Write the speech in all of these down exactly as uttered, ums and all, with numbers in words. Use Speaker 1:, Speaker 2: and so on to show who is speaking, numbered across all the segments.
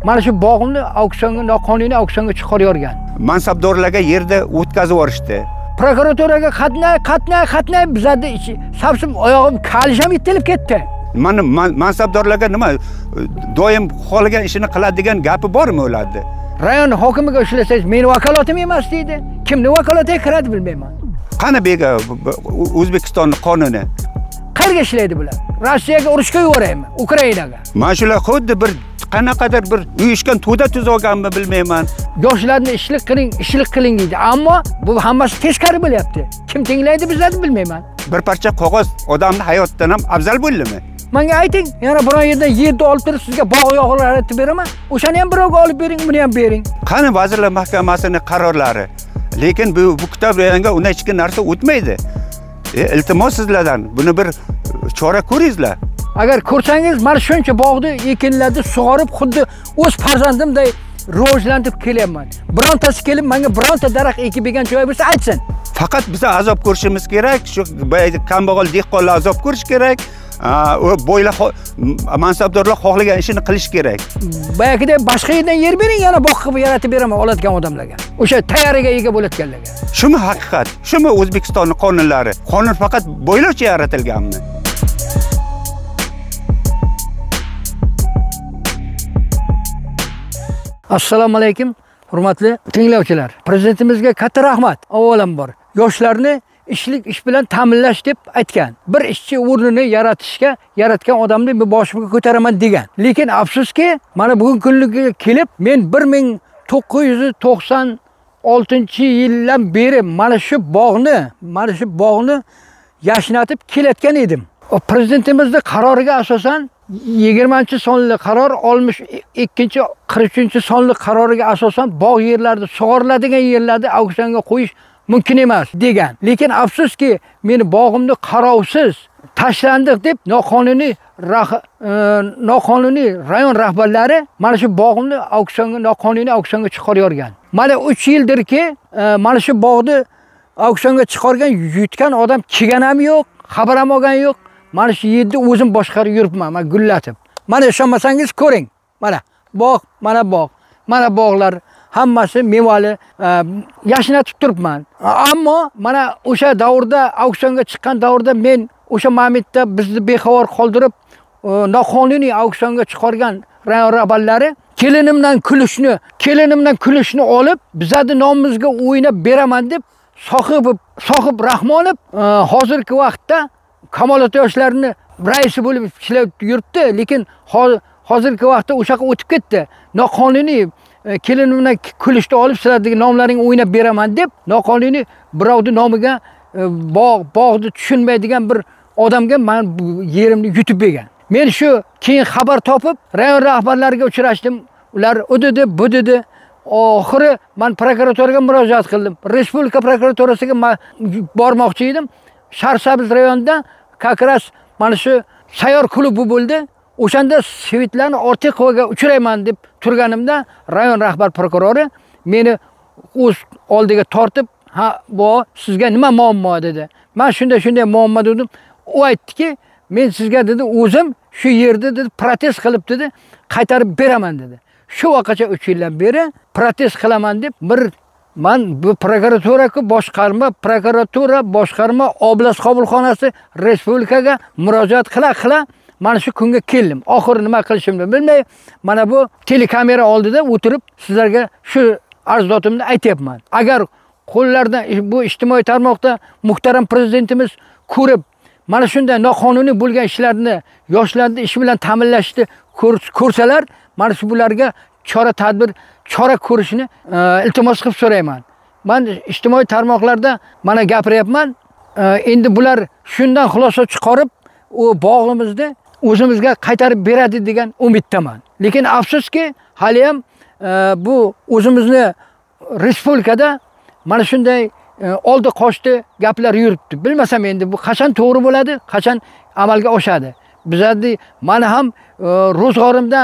Speaker 1: mana shu bog'ni auksionga, noqonuniy auksionga chiqaryorgan.
Speaker 2: Mansabdorlarga yerda o'tkazib yuborishdi.
Speaker 1: Prokuraturaga qatnay, qatnay, qatnay bizada sabsim oyog'im kalisham yetilib ketdi.
Speaker 2: Mana mansabdorlarga nima doim xohlagan ishini qiladigan gapi bormi ularda?
Speaker 1: Rayon hokimiga ushlasangiz, meni vakolatim emas deydi. Kimni vakolatiga kiradi bilmayman.
Speaker 2: Qani bega O'zbekistonning qonuni?
Speaker 1: Qayerga ishlaydi bular? Rossiyaga urushga yuboraymi? Ukrainaga.
Speaker 2: Mana shular xuddi bir qanaqadir bir uyushgan to'da tuzolganmi bilmayman.
Speaker 1: Yoshlarni ishlik qiling, ishlik qiling deydi. Ammo bu hammasi teskari bo'lyapti. Kim tinglaydi bizlarni bilmayman.
Speaker 2: Bir parcha qog'oz odamning hayotidan ham afzal bo'ldimi?
Speaker 1: Menga ayting, yana biror yerdan yerni olib turib sizga bog' yog'lar aytib beraman. O'shani ham birovga olib bering, buni ham bering.
Speaker 2: Qani Vazirlar Mahkamasining qarorlari? Lekin bu bu kitob rayonga unday hech narsa o'tmaydi. E, iltimos sizlardan buni bir chora ko'ringizlar.
Speaker 1: Agar ko'rsangiz, mana shuncha bog'ni ekinlarni sug'orib, xuddi o'z farzandimday rivojlantirib kelyapman. Birontasi kelib menga bironta daraxt ekib bergan joy bo'lsa aytsin.
Speaker 2: Faqat biz azob ko'rishimiz kerak, shu kambag'al dehqonlar azob ko'rish kerak. O bo'ylar mansabdorlar xohlagan ishini qilish kerak.
Speaker 1: Bayakida boshqa yerdan yer bering, yana bog' qilib yaratib beraman oladigan odamlarga. O'sha tayariga ega bo'layotganlarga.
Speaker 2: Shumi haqiqat? Shumi O'zbekistonning qonunlari? Qonun faqat bo'ylar uchun yaratilganmi?
Speaker 1: Assalomu alaykum, hurmatli tinglovchilar. Prezidentimizga katta rahmat. Avvalambor yoshlarni ishlik ish bilan ta'minlash deb aytgan. Bir ishchi o'rnini yaratishga yaratgan odamni men boshimga ko'taraman degan. Lekin afsuski, mana bugun kunligiga kelib, men bir ming to'qqiz yuz to'qson oltinchi yildan beri mana shu bog'ni, mana shu bog'ni yashnatib kelayotgan edim. O prezidentimizning qaroriga asosan yigirmanchi sonli qaror, oltmish ikkinchi qirq uchinchi sonli qaroriga asosan bog' yerlarni, sug'oriladigan yerlarni auksionga qo'yish mumkin emas degan. Lekin afsuski, meni bog'imni qarovsiz tashlandiq deb noqonuniy noqonuniy rayon rahbarlari mana shu bog'imni auksionga, noqonuniy auksionga chiqaryorgan. Mana uch yildirki, mana shu bog'ni auksionga chiqargan, yutgan odam kelgan ham yo'q, xabar ham olgan yo'q. Mana shu yerni o'zim boshqarib yuribman, men gullatib. Mana ishonmasangiz ko'ring. Mana bog', mana bog', mana bog'lar hammasi mevali yashnatib turibman. Ammo mana o'sha davrda, auksionga chiqqan davrda men o'sha mamlakatda bizni bexabar qoldirib, noqonuniy auksionga chiqargan rayon rahbarlari kelinimdan kulishni, kelinimdan kulishni olib, bizning nomimizga o'ynab beraman deb Sohib Sohib Rahmonov hozirgi vaqtda Kamolot yoshlarini raisi bo'lib ishlab yuribdi, lekin hozirgi vaqtda o'sha yoqqa o'tib ketdi. Noqonuniy kelinimdan kulishni olib sizlarning nomlaring o'ynab beraman deb noqonuniy birovning nomiga bog' bog'ni tushunmaydigan bir odamga men yerimni yutib bergan. Men shu keyin xabar topib rayon rahbarlariga uchrashdim. Ular u dedi, bu dedi. Oxiri men prokuraturaga murojaat qildim. Respublika prokuraturasiga bormoqchi edim. Sharsabz rayonida kakras mana shu sayor klubi bo'ldi. O'shanda Svitlarni Ortiqovaga uchrayman deb turganimda rayon rahbar prokurori meni o'z oldiga tortib, "Ha, bu sizga nima muammo?" dedi. Men shunday shunday muammo dedim. U aytdiki, "Men sizga dedi, o'zim shu yerda dedi protest qilib dedi, qaytarib beraman" dedi. Shu vaqtgacha uch yildan beri protest qilaman deb bir men bu prokuraturaga boshqarma, prokuratura boshqarma oblast qabulxonasi respublikaga murojaat qila-qila mana shu kunga keldim. Oxiri nima qilishimni bilmay, mana bu telekamera oldida o'tirib sizlarga shu arzotimni aytyapman. Agar qo'llardan bu ijtimoiy tarmoqda muhtaram prezidentimiz ko'rib, mana shunday noqonuniy bo'lgan ishlarni, yoshlarni ish bilan ta'minlashni ko'rsalar, mana shu bularga chora tadbir, chora ko'rishni iltimos qilib so'rayman. Men ijtimoiy tarmoqlarda mana gapiryapman. Endi bular shundan xulosa chiqarib, u bog'imizni o'zimizga qaytarib beradi degan umiddaman. Lekin afsuski, hali ham bu o'zimizni respublikada mana shunday oldi qochdi gaplar yuribdi. Bilmasam endi bu qachon to'g'ri bo'ladi, qachon amalga oshadi. Bizlarni mana ham ro'zg'orimda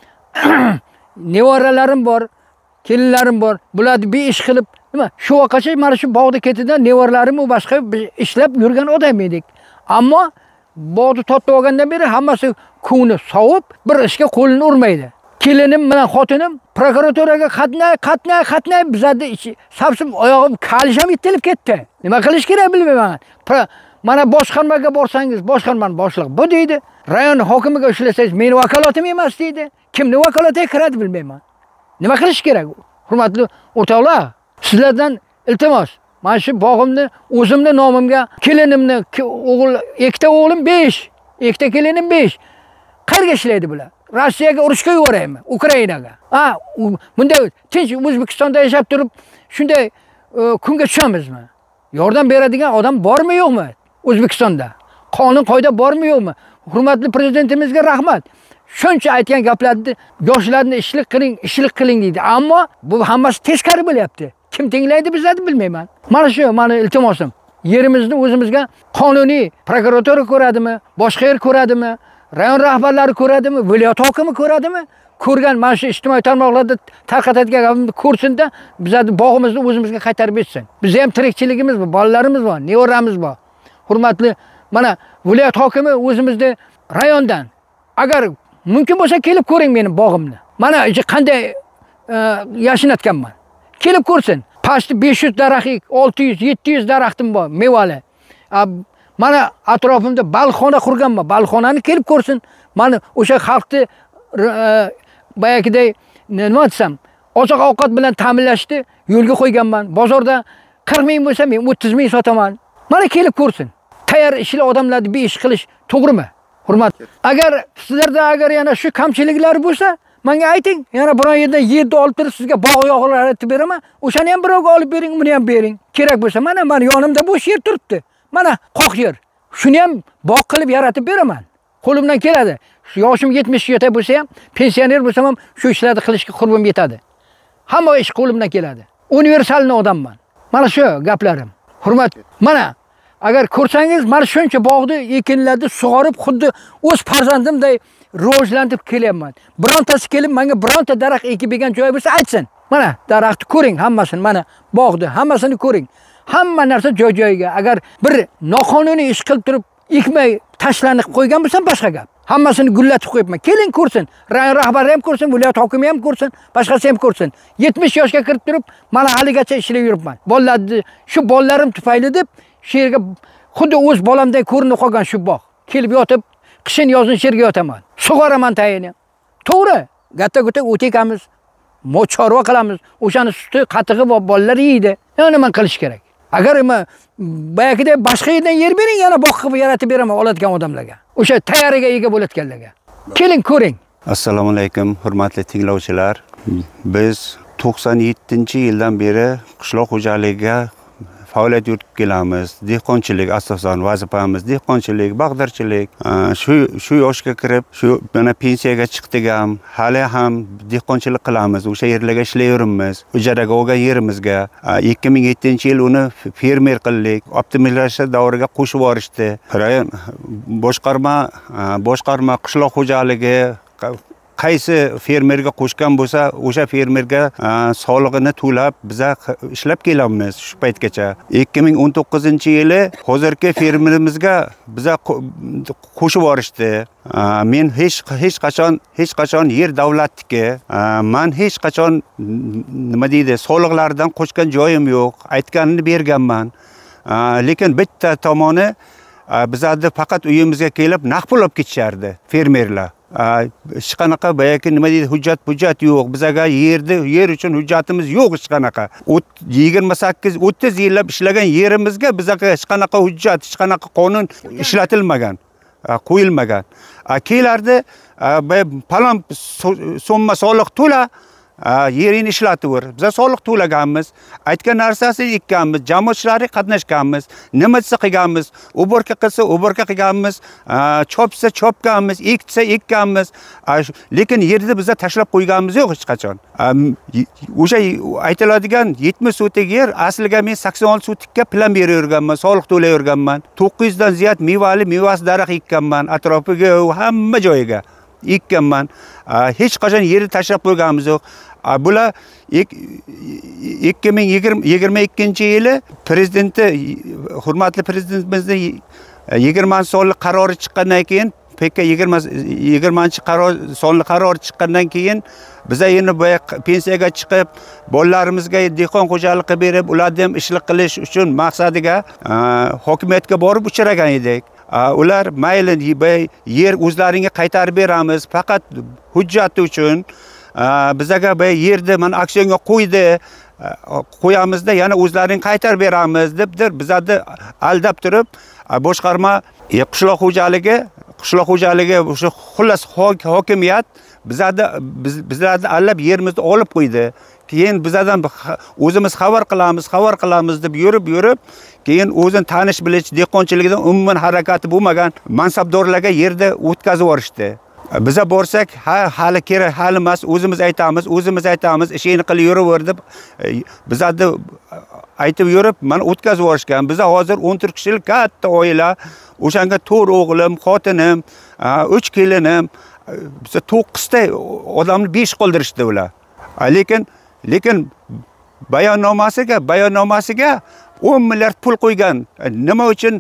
Speaker 1: nevaralarim bor, kelinlarim bor. Bularni bir ish qilib, nima? Shu vaqtgacha mana shu bog'da ketidan nevaralarim u boshqa ishlab yurgan odam edik. Ammo bog'ni totib olgandan beri hammasi kuni sovib, bir ishga qo'lini urmaydi. Kelinim bilan xotinim prokuraturaga qatnay, qatnay, qatnay bizada sapsib oyog'im kalisham yetilib ketdi. Nima qilish kerak bilmayman. Mana boshqarmaga borsangiz, boshqarmani boshliq bu deydi. Rayon hokimiga ishlasangiz, meni vakolatim emas deydi. Kimni vakolatiga kiradi bilmayman. Nima qilish kerak? Hurmatli o'rtoqlar, sizlardan iltimos, mana shu bog'imni o'zimni nomimga, kelinimni, o'g'il, ikkita o'g'lim besh, ikkita kelinim besh. Qayerga ishlaydi bular? Rossiyaga urushga yuboraymi? Ukrainaga. Ha, bunday tinch O'zbekistonda yashab turib, shunday kunga tushamizmi? Yordam beradigan odam bormi, yo'qmi? O'zbekistonda qonun qoida bormi, yo'qmi? Hurmatli prezidentimizga rahmat. Shuncha aytgan gaplarni yoshlarni ishlik qiling, ishlik qiling deydi. Ammo bu hammasi teskari bo'lyapti. Kim tinglaydi bizlarni bilmayman. Mana shu meni iltimosim. Yerimizni o'zimizga qonuniy prokuratura ko'radimi, boshqa yer ko'radimi, rayon rahbarlari ko'radimi, viloyat hokimi ko'radimi? Ko'rgan mana shu ijtimoiy tarmoqlarda tarqatadigan gapimni ko'rsin-da, bizlarni bog'imizni o'zimizga qaytarib bersin. Bizda ham tirikchiligimiz bor, bolalarimiz bor, nevaramiz bor. Hurmatli, mana viloyat hokimi o'zimizda rayondan agar mumkin bo'lsa kelib ko'ring meni bog'imni. Mana qanday yashinatganman. Kelib ko'rsin. Pastda besh yuz daraxt, olti yuz, yetti yuz daraxtim bor, mevali. Mana atrofimda balxona qurganman. Balxonani kelib ko'rsin. Mana o'sha xalqni boyagiday nima desam, oziq ovqat bilan ta'minlashni yo'lga qo'yganman. Bozorda qirq ming bo'lsa men o'ttiz ming sotaman. Mana kelib ko'rsin. Tayyor ishli odamlarni besh qilish to'g'rimi? Hurmat. Agar sizlarda agar yana shu kamchiliklar bo'lsa, menga ayting. Yana biron yerdan yerni olib turib sizga bog' yog'lar aytib beraman. O'shani ham birovga olib bering, buni ham bering. Kerak bo'lsa, mana men yonimda bo'sh yer turibdi. Mana qoq yer. Shuni ham bog' qilib yaratib beraman. Qo'limdan keladi. Yoshim yetmish yeta bo'lsa ham, pensioner bo'lsam ham shu ishlarni qilishga qurbim yetadi. Hamma ish qo'limdan keladi. Universalni odamman. Mana shu gaplarim. Hurmat. Mana agar ko'rsangiz, mana shuncha bog'ni ekinlarni sug'orib, xuddi o'z farzandimday rivojlantirib kelyapman. Birontasi kelib menga bironta daraxt ekib bergan joy bo'lsa aytsin. Mana daraxtni ko'ring, hammasini, mana bog'ni hammasini ko'ring. Hamma narsa joy-joyiga. Agar bir noqonuniy ish qilib turib ekmay tashlanib qo'ygan bo'lsam boshqa gap. Hammasini gullatib qo'yibman. Keling ko'rsin. Rayon rahbari ham ko'rsin, viloyat hokimi ham ko'rsin, boshqasi ham ko'rsin. yetmish yoshga kirib turib, mana haligacha ishlayib yuribman. Bolalarni, shu bolalarim tufayli deb shu yerga xuddi o'z bolamday ko'rinib qolgan shu bog'. Kelib yotib, qishin yozin shu yerga yotaman. Sug'oraman tayini. To'g'ri, gatta-gutta o't ekamiz, mo'chorva qilamiz. O'shani suti, qatig'i bor bolalar yeydi. Yana nima qilish kerak? Agar boyagidek boshqa yerdan yer bering, yana bog' qilib yaratib beraman oladigan odamlarga. O'sha tayoriga ega bo'layotganlarga. Keling ko'ring.
Speaker 2: Assalomu alaykum, hurmatli tinglovchilar. Biz to'qson yettinchi yildan beri qishloq xo'jaligiga faoliyat yuritib kelamiz. Dehqonchilik asosan vazifamiz, dehqonchilik, bag'darchilik. Shu shu yoshga kirib, shu mana pensiyaga chiqdik ham, hali ham dehqonchilik qilamiz. O'sha yerlarga ishlayveramiz. Ijaraga olgan yerimizga ikki ming yettinchi yil uni fermer qildik. Optimizatsiya davriga qo'shib yuborishdi. Boshqarma boshqarma qishloq xo'jaligi qaysi fermerga qo'shgan bo'lsa, o'sha fermerga solig'ini to'lab biza ishlab kelamiz shu paytgacha. ikki ming o'n to'qqizinchi yili hozirgi fermerimizga biza qo'shib yuborishdi. Men hech hech qachon hech qachon yer davlatniki. Men hech qachon nima deydi, soliqlardan qo'shgan joyim yo'q. Aytganini berganman. Lekin bitta tomoni bizlarni faqat uyimizga kelib naqd pul olib ketishardi fermerlar. Hech qanaqa boyagi nima deydi, hujjat hujjat yo'q. Bizaga yerni yer uchun hujjatimiz yo'q hech qanaqa. yigirma sakkiz o'ttiz yillab ishlagan yerimizga bizaga hech qanaqa hujjat, hech qanaqa qonun ishlatilmagan, qo'yilmagan. Kelardi, palon so'mma soliq to'la, yerini ishlataver. Biz soliq to'laganmiz, aytgan narsasi ekkanmiz, jamoatchilarga qatnashganmiz, nima desa qilganmiz, uborka qilsa uborka qilganmiz, chopsa chopganmiz, eksa ekkanmiz. Lekin yerni biz tashlab qo'yganimiz yo'q hech qachon. O'sha aytiladigan yetmish sotik yer asliga men sakson olti sotikka plan beraverganman, soliq to'layverganman. to'qqiz yuz dan ziyod mevali, mevasi daraxt ekkanman, atrofiga hamma joyiga ekkanman. Hech qachon yerni tashlab qo'yganimiz yo'q. Bular ikki ming yigirma ikkinchi yili prezidenti, hurmatli prezidentimizning yigirma sonli qarori chiqqandan keyin pekka yigirmanchi qaror sonli qaror chiqqandan keyin biza endi bu pensiyaga chiqib, bolalarimizga dehqon xo'jaligi berib, ularni ham ishlik qilish uchun maqsadiga hokimiyatga borib uchragan edik. Ular mayli yer o'zlaringga qaytarib beramiz, faqat hujjati uchun bizaga bu yerni mana aksionga qo'ydi, qo'yamizda yana o'zlaring qaytarib beramiz debdir bizlarni aldab turib, boshqarma qishloq xo'jaligi, qishloq xo'jaligi o'sha xullas hokimiyat bizlarni bizlarni allab yerimizni olib qo'ydi. Keyin bizlardan o'zimiz xabar qilamiz, xabar qilamiz deb yurib yurib, keyin o'zini tanish bilish dehqonchiligidan umuman harakati bo'lmagan mansabdorlarga yerda o'tkazib yuborishdi. Biza borsak, ha hali kerak, hali emas, o'zimiz aytamiz, o'zimiz aytamiz, ishini qilib yuraver deb bizlarni aytib yurib, mana o'tkazib yuborishgan. Biza hozir o'n to'rt kishilik katta oila, o'shanga to'rt o'g'lim, xotinim, uch kelinim, biza to'qqiz ta odamni besh qoldirishdi ular. Lekin lekin bayonnomasiga, bayonnomasiga o'n milliard pul qo'ygan. Nima uchun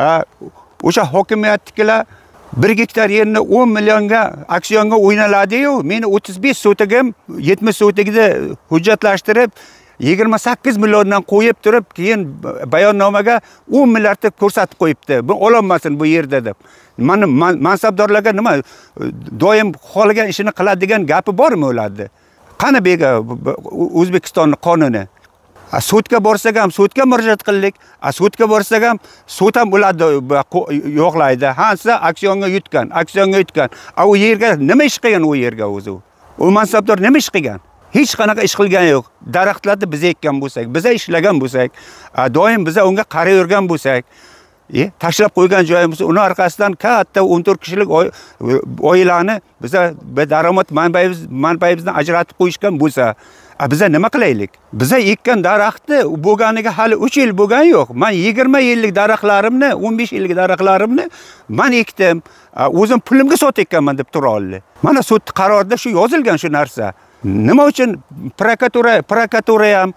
Speaker 2: o'sha hokimiyatdagilar bir gektar yerni o'n millionga aksionga o'ynaladi-yu, meni o'ttiz besh sotigim, yetmish sotigida hujjatlashtirib, yigirma sakkiz milliondan qo'yib turib, keyin bayonnomaga o'n milliardni ko'rsatib qo'yibdi. Bu ololmasin bu yerda deb. Mana mansabdorlarga nima doim xohlagan ishini qiladigan gapi bormi ularda? Qani bega O'zbekistonning qonuni? Sudga borsak ham sudga murojaat qildik. Sudga borsak ham sud ham ularni yo'qlaydi. Hansa aksionga yutgan, aksionga yutgan. U yerga nima ish qilgan u yerga o'zi? U mansabdor nima ish qilgan? Hech qanaqa ish qilgani yo'q. Daraxtlarni biz ekkan bo'lsak, biz ishlagan bo'lsak, doim biz unga qarayvergan bo'lsak, E, tashlab qo'ygan joyimiz, uni orqasidan katta o'n to'rt kishilik oilani biza daromad manbayimiz manbayimizdan ajratib qo'yishgan bo'lsa, biza nima qilaylik? Biza ekkan daraxtni bo'lganiga hali uch yil bo'lgan yo'q. Men yigirma yillik daraxtlarimni, o'n besh yillik daraxtlarimni men ekdim. O'zim pulimga sotayotganman deb tura oldi. Mana sud qarorida shu yozilgan shu narsa. Nima uchun prokuratura, prokuratura ham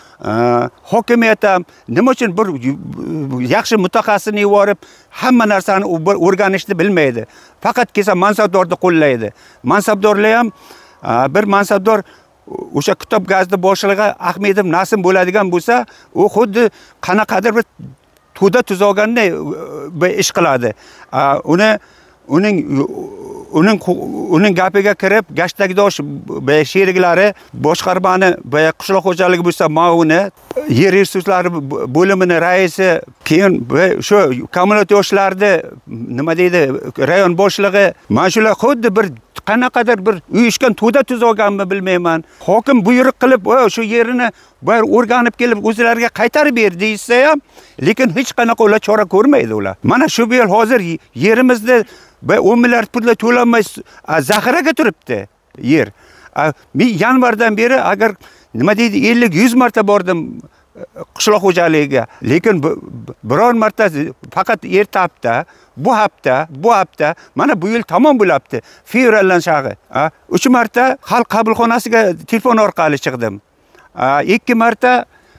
Speaker 2: hokimiyat ham nima uchun bir yaxshi mutaxassisni yuborib hamma narsani o'rganishni bilmaydi. Faqat kelsa mansabdorni qo'llaydi. Mansabdorlar ham bir mansabdor o'sha kitob gazeti boshlig'i Ahmedov Nasim bo'ladigan bo'lsa, u xuddi qanaqadir bir to'da tuzog'anday ish qiladi. Uni uning uning uning gapiga kirib, gashtagdosh sheriklari boshqarmani qishloq xo'jaligi bo'lsa, mauni yer resurslari bo'limini raisi, keyin shu kommunat yoshlarni nima deydi, rayon boshlig'i, mana shular xuddi bir qanaqadir bir uyushgan to'da tuzog'anmi bilmayman. Hokim buyruq qilib, shu yerini bir o'rganib kelib o'zlariga qaytarib ber deysa ham, lekin hech qanaqa ular chora ko'rmaydi ular. Mana shu yil hozir yerimizni o'n milliard pullar to'lanmay zaxiraga turibdi yer. Men yanvardan beri agar nima deydi ellik yuz marta bordim qishloq xo'jaligiga, lekin biror marta faqat erta hafta, bu hafta, bu hafta, mana bu yil tamom bo'libdi. Fevraldan shag'i. uch marta xalq qabulxonasiga telefon orqali chiqdim. ikki marta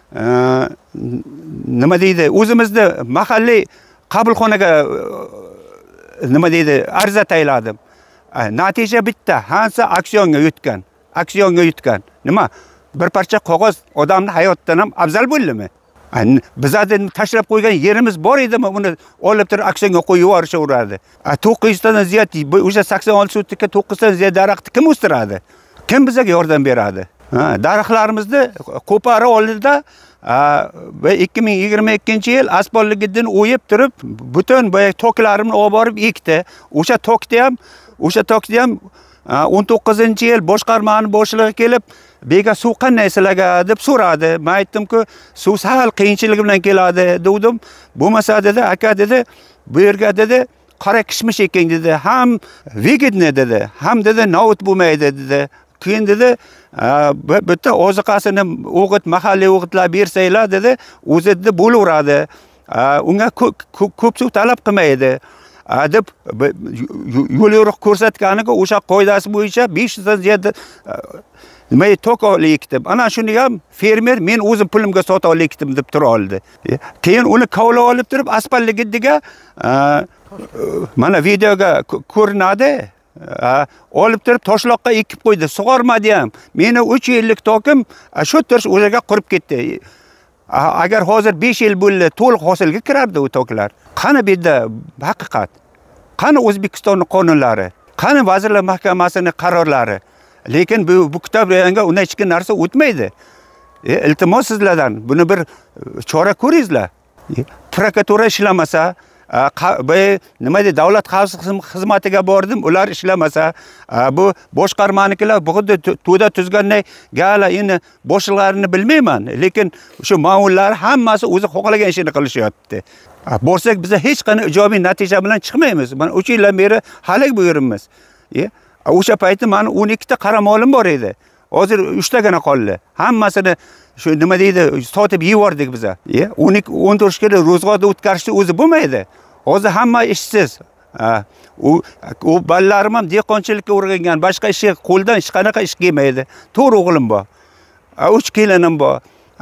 Speaker 2: nima deydi, o'zimizda mahalliy qabulxonaga nima deydi, arza tayladim. Natija bitta, hansa aksionga yutgan, aksionga yutgan. Nima? Bir parcha qog'oz odamning hayotdan ham afzal bo'ldimi? Bizlarni tashlab qo'ygan yerimiz bor edimi, uni olib turib aksionga qo'yib yuborishaveradi. to'qqiz yuz tadan ziyod, o'sha sakson olti sotixga to'qqiz tadan ziyod daraxtni kim o'stiradi? Kim bizga yordam beradi? Daraxtlarimizni qo'parib oldida va ikki ming yigirma ikkinchi yil asbolligidan o'yib turib, butun bu toklarimni olib borib ekdi. O'sha tokda ham, o'sha tokda ham o'n to'qqizinchi yil boshqarmani boshlig'i kelib, "Bega suv qanday sizlarga?" deb so'radi. Men aytdim-ku, "Suv sal qiyinchilik bilan keladi" dedim. Bo'lmasa dedi, "Aka" dedi, "Bu yerga" dedi, "qora kishmish eking" dedi. "Ham vegetni" dedi, "ham" dedi, "novut bo'lmaydi" dedi. Keyin dedi, bitta oziqasini o'g'it, mahalliy o'g'itlar bersanglar dedi, o'zi dedi bo'laveradi. Unga ko'p suv talab qilmaydi deb yo'l yo'riq ko'rsatganiga o'sha qoidasi bo'yicha besh yuz dan ziyod nima tok olib ana shuni ham fermer men o'zim pulimga sota olib deb tura oldi. Keyin uni kavla olib turib asfaltligiga mana videoga ko'rinadi. Olib turib toshloqqa ekib qo'ydi, sug'ormadi ham. Meni uch yillik tokim shu turish o'zaga qurib ketdi. Agar hozir besh yil bo'ldi, to'liq hosilga kirardi u toklar. Qani bu yerda haqiqat? Qani O'zbekistonning qonunlari? Qani Vazirlar Mahkamasining qarorlari? Lekin bu bu kitob rayonga unday hech narsa o'tmaydi. E, iltimos sizlardan buni bir chora ko'ringizlar. Prokuratura ishlamasa, nima deydi, davlat xavfsizlik xizmatiga bordim, ular ishlamasa, bu boshqarmanikilar xuddi to'da tuzganday gala endi boshliqlarini bilmayman, lekin shu ma'murlar hammasi o'zi xohlagan ishini qilishyapti. Borsak biz hech qanday ijobiy natija bilan chiqmaymiz. Mana uch yildan beri halak bu yerimiz. O'sha paytda mana o'n ikkita qaramolim bor edi. Hozir uch tagina qoldi. Hammasini shu nima deydi, sotib yeyordik biz. o'n ikki o'n to'rt kilo ro'zg'orda o'tkazishni o'zi bo'lmaydi. Hozir hamma ishsiz. U u ballalarim ham dehqonchilikka o'rgangan, boshqa ishga qo'ldan hech qanaqa ish kelmaydi. to'rt o'g'lim bor. uch kelinim bor.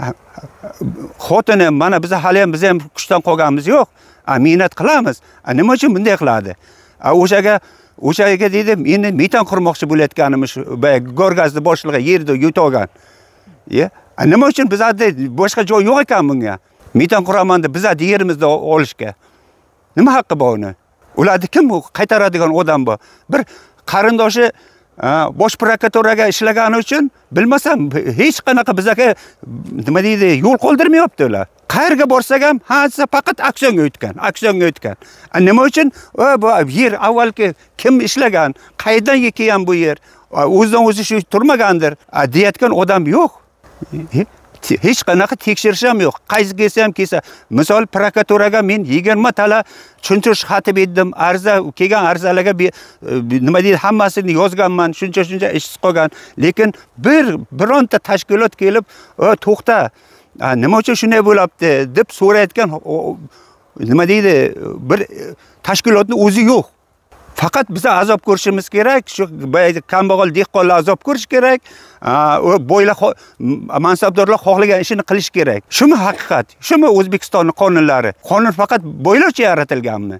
Speaker 2: Xotinim, mana biz hali ham biz ham kuchdan qolganimiz yo'q. Mehnat qilamiz. Nima uchun bunday qiladi? O'shaga O'shaga dedim, endi metan qurmoqchi bo'layotganimiz, Gorgazni boshlig'i yerda yutolgan. Ya, nima uchun bizda boshqa joy yo'q ekan bunga? Metan quraman deb bizda yerimizda olishga. Nima haqqi bor uni? Ularni kim qaytaradigan odam bor? Bir qarindoshi bosh prokuraturaga ishlagani uchun bilmasam hech qanaqa bizga nima deydi, yo'l qoldirmayapti ular. Qayerga borsak ham hamma faqat aksionga o'tgan, aksionga o'tgan. Nima uchun? Bu yer avvalgi kim ishlagan, qayerdan kelgan bu yer? O'zidan o'zi shu turmagandir, deyotgan odam yo'q. Hech qanaqa tekshirish ham yo'q. Qaysi kelsa ham kelsa. Misol prokuraturaga men yigirma tala tushuntirish xati berdim. Arza kelgan arzalarga nima deydi, hammasini yozganman. Shuncha shuncha ishsiz qolgan. Lekin bir bironta tashkilot kelib, "To'xta, nima uchun shunday bo'libdi?" deb so'rayotgan nima deydi, bir tashkilotning o'zi yo'q. Faqat biz azob ko'rishimiz kerak, shu kambag'al dehqonlar azob ko'rish kerak, o bo'ylar mansabdorlar xohlagan ishini qilish kerak. Shumi haqiqat? Shumi O'zbekistonning qonunlari? Qonun faqat bo'ylarcha yaratilganmi?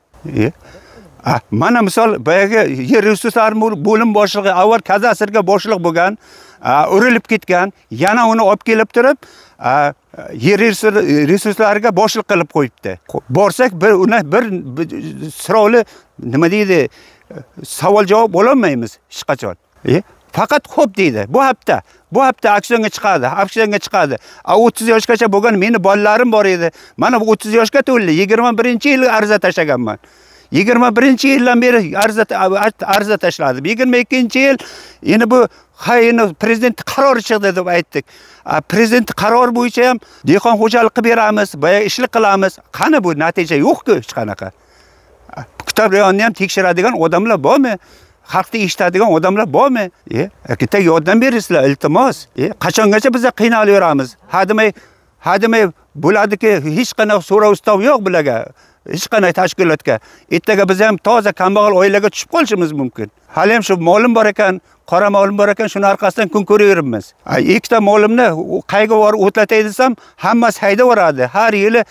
Speaker 2: Mana misol boyagi yer resurslari bo'lim boshlig'i avval kadastrga boshliq bo'lgan, urilib ketgan, yana uni olib kelib turib, yer resurslariga boshliq qilib qo'yibdi. Borsak bir uni bir sirovli nima deydi, savol javob ololmaymiz hech qachon. Faqat xo'p deydi. Bu hafta, bu hafta aksionga chiqadi, aksionga chiqadi. o'ttiz yoshgacha bo'lgan meni bolalarim bor edi. Mana bu o'ttiz yoshga to'ldi. yigirma birinchi yil arza tashlaganman. yigirma birinchi yildan beri arza arza tashladim. yigirma ikkinchi yil endi bu hayni prezident qarori chiqdi deb aytdik. Prezident qaror bo'yicha ham dehqon xo'jalik qilib beramiz, boya ishlik qilamiz. Qani bu natija yo'q-ku hech qanaqa. Kitob rayonni ham tekshiradigan odamlar bormi? Xalqni eshitadigan odamlar bormi? E, bitta yordam beringizlar, iltimos. E, qachongacha biz qiynalaveramiz? Hadimay, hadimay bo'ladiki, hech qanaqa so'rov ustav yo'q bularga. Hech qanday tashkilotga. Ertaga biz ham toza kambag'al oilaga tushib qolishimiz mumkin. Hali ham shu molim bor ekan, qora molim bor ekan, shuni orqasidan kun ko'raveramiz. Ikkita molimni qayga borib o'tlatay desam, hammasi haydaveradi. Har yili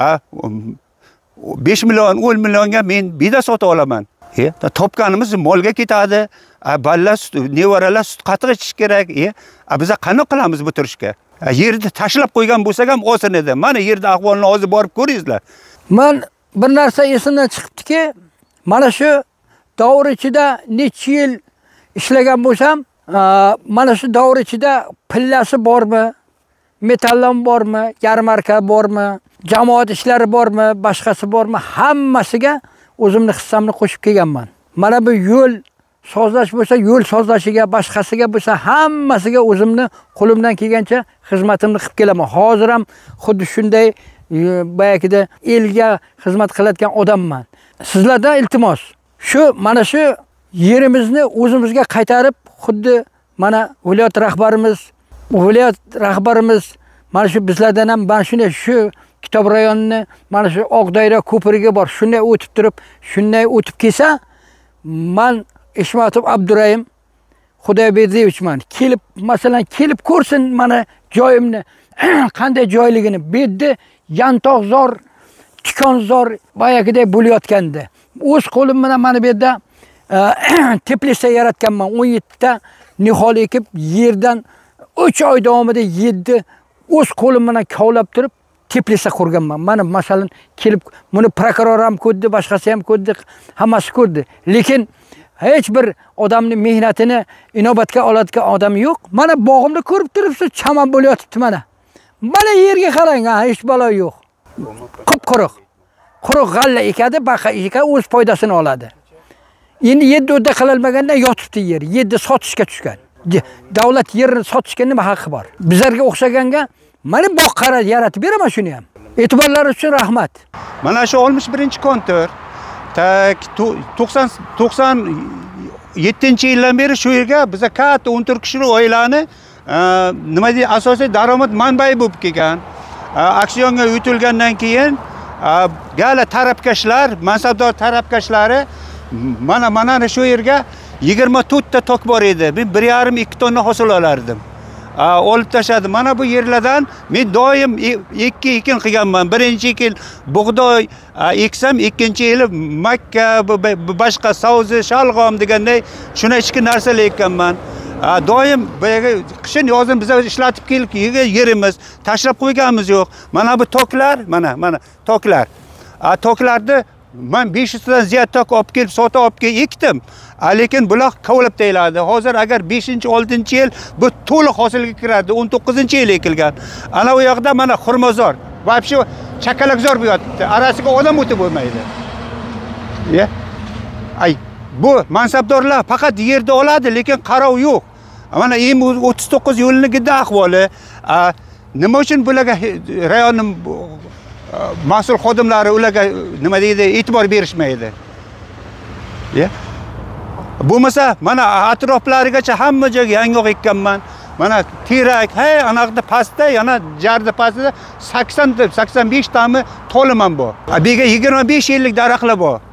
Speaker 2: besh million, o'n millionga men bida sota olaman. E, topganimiz molga ketadi. Balla sut, nevaralar sut qatiq ichish kerak. E, biz qanday qilamiz bu turishga? Yerni tashlab qo'ygan bo'lsak ham olsin edi. Mana yerda ahvolni hozir borib ko'ringizlar.
Speaker 1: Men bir narsa esimdan chiqibdiki, mana shu davr ichida necha yil ishlagan bo'lsam, mana shu davr ichida pillasi bormi, metallam bormi, yarmarka bormi, jamoat ishlari bormi, boshqasi bormi, hammasiga o'zimni hissamni qo'shib kelganman. Mana bu yo'l sozlash bo'lsa, yo'l sozlashiga, boshqasiga bo'lsa, hammasiga o'zimni qo'limdan kelgancha xizmatimni qilib kelaman. Hozir ham xuddi shunday bayakida elga xizmat qilayotgan odamman. Sizlardan iltimos, shu mana shu yerimizni o'zimizga qaytarib, xuddi mana viloyat rahbarimiz, viloyat rahbarimiz mana shu bizlardan ham mana shunday shu kitob rayonini mana shu Oqdoyra ko'prigi bor, shunday o'tib turib, shunday o'tib kelsa, men Ishmatov Abdurayim Xudoyberdiyevchman. Kelib, masalan, kelib ko'rsin mana joyimni, qanday joyligini. Bu yerda yantog'zor, tikonzor boyagiday bo'layotgandi. O'z qo'lim bilan mana bu yerda teplitsa yaratganman. o'n yetti ta nihol ekib, yerdan uch oy davomida yetti o'z qo'lim bilan kovlab turib teplitsa qurganman. Mana masalan kelib buni prokuror ham ko'rdi, boshqasi ham ko'rdi, hammasi ko'rdi. Lekin hech bir odamning mehnatini inobatga oladigan odam yo'q. Mana bog'imda ko'rib turibsiz, chaman bo'layotibdi mana. Mana yerga qarang, ha, hech balo yo'q. Qip-quruq. Quruq g'alla ekadi, baqa ekadi, o'z foydasini oladi. Endi yetti o'da qilinmaganda yotibdi yer. yetti sotishga tushgan. Davlat yerini sotishga nima haqqi bor? Bizlarga o'xshaganga mana bog' qarab yaratib beraman shuni ham. E'tiborlari uchun rahmat.
Speaker 2: Mana shu oltmish birinchi kontur to'qson yettinchi yildan beri shu yerga biza katta o'n to'rt kishilik oilani nima deydi, asosiy daromad manbai bo'lib kelgan. Aksionga o'tilgandan keyin gala tarafkashlar, mansabdor tarafkashlari mana mana shu yerga yigirma to'rt ta tok bor edi. Men bir yarim ikki tonna hosil olardim. Olib tashladi. Mana bu yerlardan men doim ikki ekin qilganman. Birinchi yil bug'doy eksam, ikkinchi yili makka, boshqa savzi, shalg'om deganday shuna ichki narsalar ekkanman. Doim qishin yozin biz ishlatib kelib yerimiz, tashlab qo'yganimiz yo'q. Mana bu toklar, mana mana toklar. Toklarni men besh yuz tadan ziyod tok olib kelib, sota olib kelib ekdim. Lekin bular kovlab tayiladi. Hozir agar beshinchi oltinchi yil bu to'liq hosilga kiradi. o'n to'qqizinchi yil ekilgan. Ana u yoqda mana xurmozor, vobshe chakalakzor bo'yapti. Arasiga odam o'tib bo'lmaydi. Ya. Ay, bu mansabdorlar faqat yerda oladi, lekin qarov yo'q. Mana M o'ttiz to'qqiz yo'lnigida ahvoli, nima uchun bularga rayonning mas'ul xodimlari ularga nima deydi, e'tibor berishmaydi? Ya. Bo'lmasa mana atroflarigacha hamma joyga yong'oq ekkanman. Mana terak, hey, anaqda pastda, yana jarda pastda sakson sakson besh tami toliman bor. Bu yerga yigirma besh yillik daraxtlar bor.